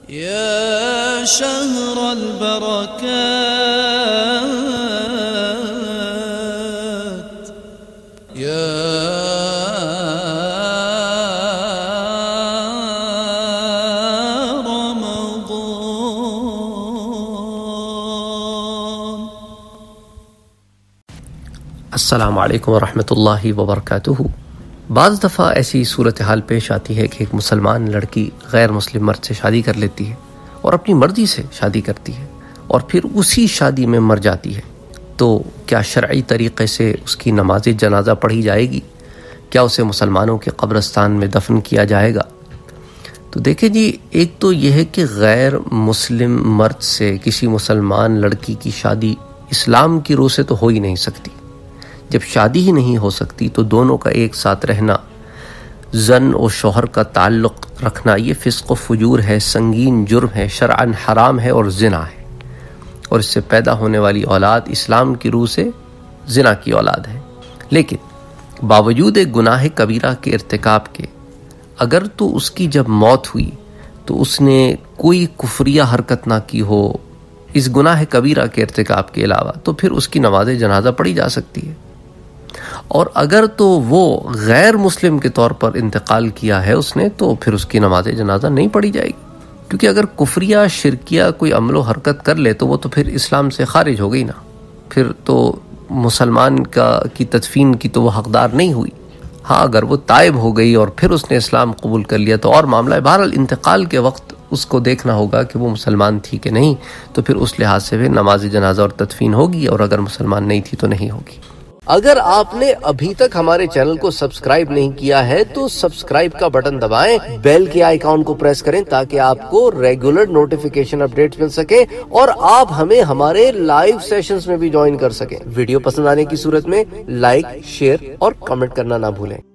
يا شهر البركات يا رمضان. السلام علیکم ورحمۃ اللہ وبرکاتہ. بعض دفعہ ایسی صورتحال پیش آتی ہے کہ ایک مسلمان لڑکی غیر مسلم مرد سے شادی کر لیتی ہے اور اپنی مرضی سے شادی کرتی ہے اور پھر اسی شادی میں مر جاتی ہے. تو کیا شرعی طریقے سے اس کی نماز جنازہ پڑھی جائے گی؟ کیا اسے مسلمانوں کے قبرستان میں دفن کیا جائے گا؟ تو دیکھیں جی، ایک تو یہ ہے کہ غیر مسلم مرد سے کسی مسلمان لڑکی کی شادی اسلام کی روح سے تو ہو ہی نہیں سکتی. جب شادی ہی نہیں ہو سکتی تو دونوں کا ایک ساتھ رہنا، زن و شوہر کا تعلق رکھنا، یہ فسق و فجور ہے، سنگین جرم ہے، شرعاً حرام ہے اور زنا ہے. اور اس سے پیدا ہونے والی اولاد اسلام کی روح سے زنا کی اولاد ہے. لیکن باوجود ایک گناہ کبیرہ کے ارتکاب کے، اگر تو اس کی جب موت ہوئی تو اس نے کوئی کفریہ حرکت نہ کی ہو اس گناہ کبیرہ کے ارتکاب کے علاوہ، تو پھر اس کی نماز جنازہ پڑھی جا سکتی ہے. اور اگر تو وہ غیر مسلم کے طور پر انتقال کیا ہے اس نے، تو پھر اس کی نماز جنازہ نہیں پڑھی جائے گی. کیونکہ اگر کفریہ شرکیہ کوئی عمل و حرکت کر لے تو وہ تو پھر اسلام سے خارج ہو گئی نا، پھر تو مسلمان کی تدفین کی تو وہ حقدار نہیں ہوئی. ہاں، اگر وہ تائب ہو گئی اور پھر اس نے اسلام قبول کر لیا تو اور معاملہ ہے. بہرحال انتقال کے وقت اس کو دیکھنا ہوگا کہ وہ مسلمان تھی کہ نہیں، تو پھر اس لحاظ سے پھر نماز جنازہ اور تدفین ہوگی، اور اگر مسلمان نہیں تھی تو نہیں ہوگی. اگر آپ نے ابھی تک ہمارے چینل کو سبسکرائب نہیں کیا ہے تو سبسکرائب کا بٹن دبائیں، بیل کے آئیکن کو پریس کریں تاکہ آپ کو ریگولر نوٹیفیکیشن اپڈیٹس مل سکے اور آپ ہمیں ہمارے لائیو سیشنز میں بھی جوائن کر سکیں. ویڈیو پسند آنے کی صورت میں لائک، شیئر اور کمنٹ کرنا نہ بھولیں.